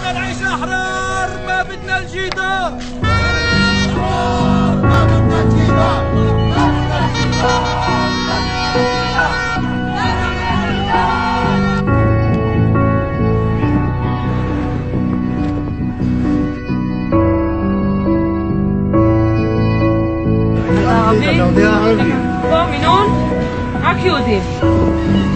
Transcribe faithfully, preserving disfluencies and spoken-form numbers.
بدنا نعيش أحرار، ما بدنا الجدار. ما بدنا الجدار، ما بدنا الجدار. ערבי? לא, מינון? רק יהודים.